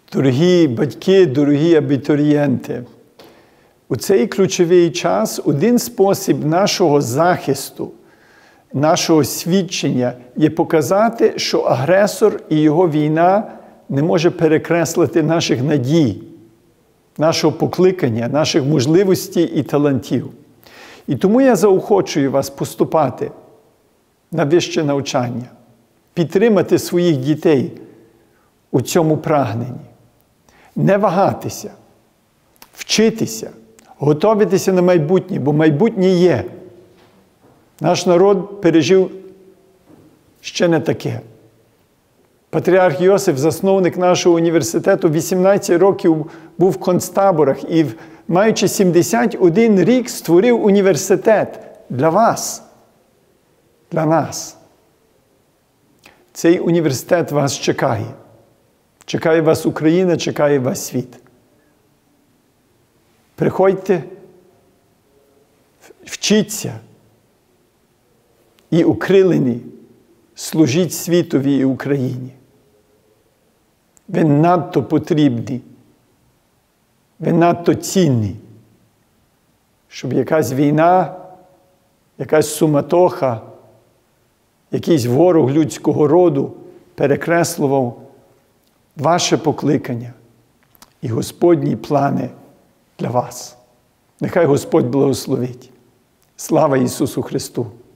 Дорогі батьки, дорогі абітурієнти, у цей ключовий час один спосіб нашого захисту, нашого свідчення є показати, що агресор і його війна не може перекреслити наших надій, нашого покликання, наших можливостей і талантів. І тому я заохочую вас поступати на вище навчання, підтримати своїх дітей у цьому прагненні, не вагатися, вчитися, готуватися на майбутнє, бо майбутнє є. Наш народ пережив ще не таке. Патріарх Йосиф, засновник нашого університету, 18 років був в концтаборах і, маючи 71 рік, створив університет для вас, для нас. Цей університет вас чекає. Чекає вас Україна, чекає вас світ. Приходьте, вчіться і укрилені служіть світові і Україні. Ви надто потрібні, ви надто цінні, щоб якась війна, якась суматоха, якийсь ворог людського роду перекреслював ваше покликання і Господні плани для вас. Нехай Господь благословить. Слава Ісусу Христу!